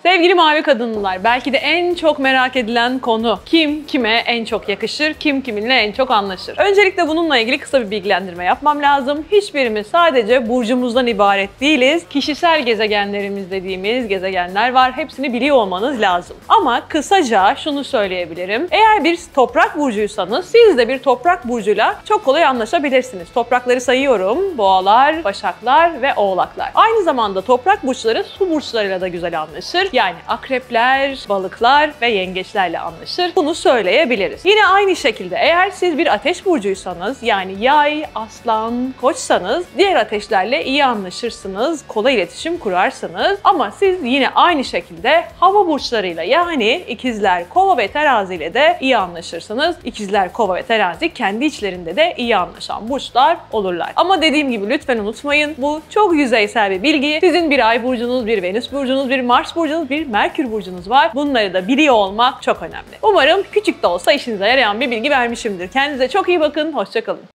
Sevgili mavi kadınlar, belki de en çok merak edilen konu kim kime en çok yakışır, kim kiminle en çok anlaşır? Öncelikle bununla ilgili kısa bir bilgilendirme yapmam lazım. Hiçbirimiz sadece burcumuzdan ibaret değiliz. Kişisel gezegenlerimiz dediğimiz gezegenler var. Hepsini biliyor olmanız lazım. Ama kısaca şunu söyleyebilirim. Eğer bir toprak burcuysanız siz de bir toprak burcuyla çok kolay anlaşabilirsiniz. Toprakları sayıyorum. Boğalar, başaklar ve oğlaklar. Aynı zamanda toprak burçları su burçlarıyla da güzel anlaşır. Yani akrepler, balıklar ve yengeçlerle anlaşır. Bunu söyleyebiliriz. Yine aynı şekilde eğer siz bir ateş burcuysanız, yani yay, aslan, koçsanız diğer ateşlerle iyi anlaşırsınız, kolay iletişim kurarsınız. Ama siz yine aynı şekilde hava burçlarıyla, yani ikizler, kova ve terazi ile de iyi anlaşırsınız. İkizler, kova ve terazi kendi içlerinde de iyi anlaşan burçlar olurlar. Ama dediğim gibi lütfen unutmayın, bu çok yüzeysel bir bilgi. Sizin bir ay burcunuz, bir Venüs burcunuz, bir Mars burcunuz, bir Merkür burcunuz var. Bunları da biliyor olmak çok önemli. Umarım küçük de olsa işinize yarayan bir bilgi vermişimdir. Kendinize çok iyi bakın, hoşça kalın.